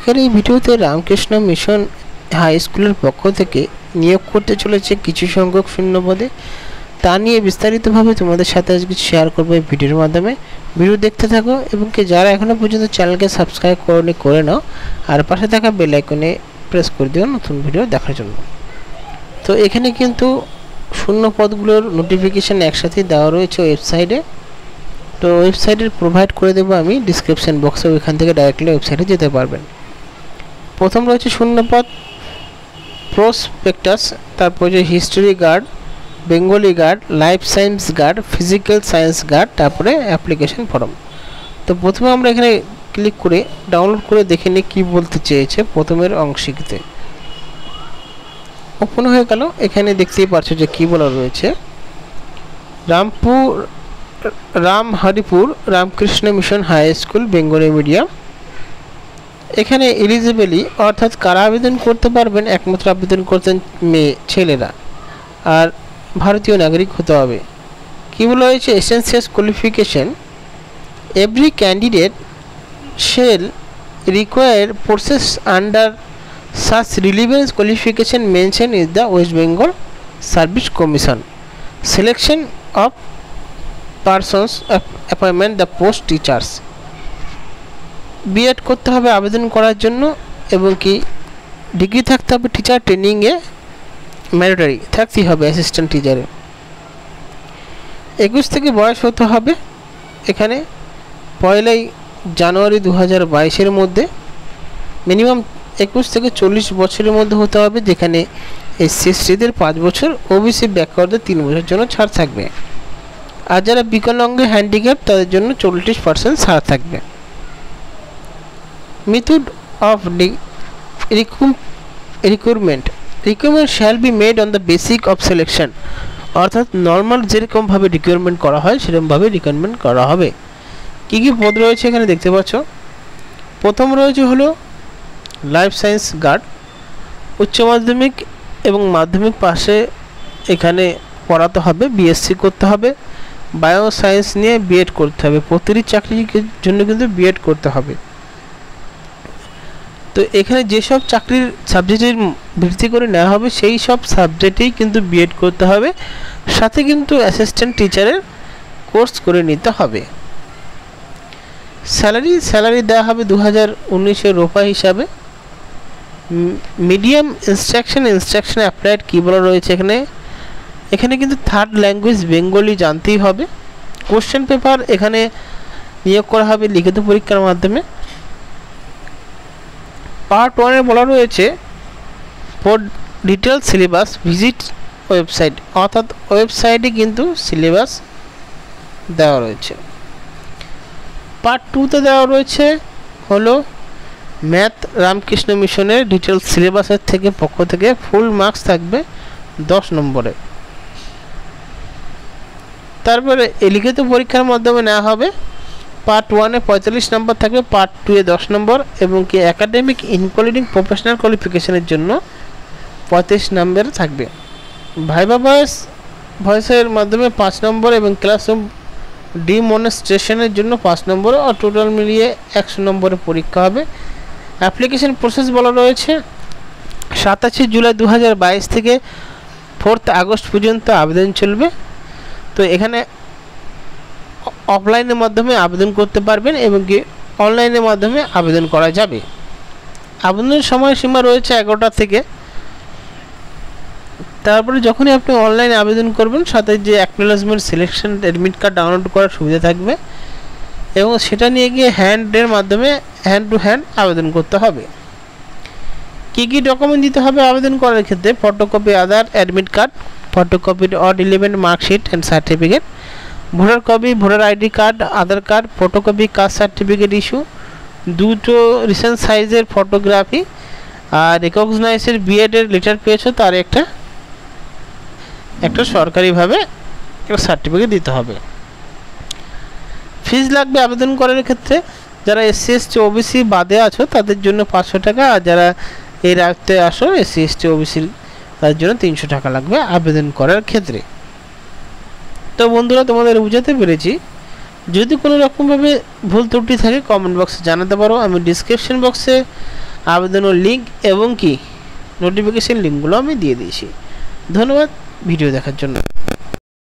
আজকের এই ভিডিওতে রামকৃষ্ণ মিশন হাই স্কুলের পক্ষ থেকে নিয়োগ করতে চলেছে কিছু সংখ্যক শূন্যপদে, তা নিয়ে বিস্তারিতভাবে তোমাদের সাথে আজকে শেয়ার করব এই ভিডিওর মাধ্যমে। ভিডিও দেখতে থাকো এবং যারা এখনও পর্যন্ত চ্যানেলকে সাবস্ক্রাইব করনি করে নাও, আর পাশে থাকা বেল আইকনে প্রেস করে দিও নতুন ভিডিও দেখার জন্য। তো এখানে কিন্তু শূন্য পদগুলোর নোটিফিকেশান একসাথেই দেওয়া রয়েছে ওয়েবসাইটে। তো ওয়েবসাইটের প্রোভাইড করে দেবো আমি ডিসক্রিপশান বক্সে, ওইখান থেকে ডাইরেক্টলি ওয়েবসাইটে যেতে পারবেন। প্রথম রয়েছে শূন্যপদ প্রসপেক্টাস, তারপর যে history guard, Bengali guard, life science guard, physical science guard, তারপরে অ্যাপ্লিকেশন ফর্ম। তো প্রথমে আমরা এখানে ক্লিক করে ডাউনলোড করে দেখে নিই কী বলতে চেয়েছে প্রথমের অংশটিতে। ওপেন হয়ে গেল। এখানে দেখতেই পাচ্ছ যে কী বলা রয়েছে, Ramharipur Ramakrishna Mission high school Bengali medium. এখানে এলিজিবলি অর্থাৎ কারা আবেদন করতে পারবেন, একমাত্র আবেদন করতেন মেয়ে ছেলেরা, আর ভারতীয় নাগরিক হতে হবে। কী বলা হয়েছে, essential qualification every candidate shall require process under such relevant qualification mentioned in the West Bengal Service Commission selection of persons appointment the post teachers। B Ed করতে হবে আবেদন করার জন্য, এবং কি ডিগ্রি থাকতে হবে টিচার ট্রেনিংয়ে, ম্যান্ডেটরি থাকতেই হবে অ্যাসিস্ট্যান্ট টিচারে। 21 থেকে বয়স হতে হবে এখানে 1 জানুয়ারি 2022 মধ্যে, মিনিমাম 21 থেকে 40 বছরের মধ্যে হতে হবে, যেখানে এসসি এসটিদের 5 বছর, ওবিসি ব্যাকওয়ার্ডদের 3 বছরের জন্য ছাড় থাকবে, আর যারা বিকলাঙ্গ হ্যান্ডিক্যাপ তাদের জন্য 40% ছাড় থাকবে। Method of recruitment shall be made on the basic of selection, অর্থাৎ নর্মাল যেরকমভাবে রিক্রুটমেন্ট করা হয় সেরকমভাবে রিক্রুটমেন্ট করা হবে। কী কী পদ রয়েছে এখানে দেখতে পাচ্ছ। প্রথম রয়েছে হলো লাইফ সায়েন্স গার্ড, উচ্চ মাধ্যমিক এবং মাধ্যমিক পাশে এখানে পড়াতে হবে, বিএসসি করতে হবে, বায়ো সায়েন্স নিয়ে বিএড করতে হবে। প্রতিটি চাকরির জন্য কিন্তু বিএড করতে হবে। তো এখানে যেসব চাকরির সাবজেক্টের ভিত্তি করে নেওয়া হবে সেই সব সাবজেক্টেই কিন্তু বিএড করতে হবে, সাথে কিন্তু অ্যাসিস্ট্যান্ট টিচারের কোর্স করে নিতে হবে। স্যালারি দেওয়া হবে 2019-এর রোপা হিসাবে। মিডিয়াম ইনস্ট্রাকশন অ্যাপ্লাইড কী বলা রয়েছে এখানে কিন্তু থার্ড ল্যাঙ্গুয়েজ বেঙ্গলি জানতেই হবে। কোশ্চেন পেপার এখানে নিয়োগ করা হবে লিখিত পরীক্ষার মাধ্যমে। পার্ট 1-এ বলা রয়েছে for detail syllabus visit website, অর্থাৎ ওয়েবসাইটে কিন্তু সিলেবাস দেওয়া রয়েছে। পার্ট 2-তে দেওয়া রয়েছে হলো ম্যাথ রামকৃষ্ণ মিশনের ডিটেল সিলেবাসের থেকে পক্ষ থেকে ফুল মার্কস থাকবে 10 নম্বরে। তারপরে লিখিত পরীক্ষার মাধ্যমে নেওয়া হবে। পার্ট 1-এ 45 নম্বর থাকবে, পার্ট 2-এ 10 নম্বর, এবং কি একাডেমিক ইনক্লুডিং প্রফেশনাল কোয়ালিফিকেশনের জন্য 35 নম্বর থাকবে। ভাইবা ভয়েসের মাধ্যমে 5 নম্বর, এবং ক্লাসরুম ডিমনস্ট্রেশনের জন্য 5 নম্বর, আর টোটাল মিলিয়ে 100 নম্বরের পরীক্ষা হবে। অ্যাপ্লিকেশন প্রসেস বলা রয়েছে 27 জুলাই 2022 থেকে 4 আগস্ট পর্যন্ত আবেদন চলবে। তো এখানে অফলাইনের মাধ্যমে আবেদন করতে পারবেন এবং কি অনলাইনের মাধ্যমে আবেদন করা যাবে। আবেদনের সময়সীমা রয়েছে 11টা থেকে। তারপরে যখনই আপনি অনলাইনে আবেদন করবেন, সাথে যে acknowledgement selection admit card download করার সুবিধা থাকবে, এবং সেটা নিয়ে গিয়ে হ্যান্ড টু হ্যান্ড আবেদন করতে হবে। কী কী ডকুমেন্ট দিতে হবে আবেদন করার ক্ষেত্রে, photocopy Aadhaar admit card, photocopy of 11 marksheet and certificate, voter copy voter ID card, Aadhaar card, photocopy caste certificate issue, 2টো রিসেন্ট সাইজের ফটোগ্রাফি, আর রেকগনাইজের বিএডের লেটার পেয়েছো তার একটা সরকারিভাবে একটা সার্টিফিকেট দিতে হবে। ফিজ লাগবে আবেদন করার ক্ষেত্রে, যারা এসসি এসটি ওবিসি বাদে আছো তাদের জন্য 500 টাকা, আর যারা এর আওতায় আসো এসসি এসটি ওবিসি তাদের জন্য 300 টাকা লাগবে আবেদন করার ক্ষেত্রে। তো বন্ধুরা, তোমাদের বুঝাতে পেরেছি। যদি কোনো রকমভাবে ভুল ত্রুটি থাকে কমেন্ট বক্সে জানাতে পারো। আমি ডিসক্রিপশন বক্সে আবেদনের লিঙ্ক এবং কি নোটিফিকেশন লিঙ্কগুলো আমি দিয়ে দিয়েছি। ধন্যবাদ ভিডিও দেখার জন্য।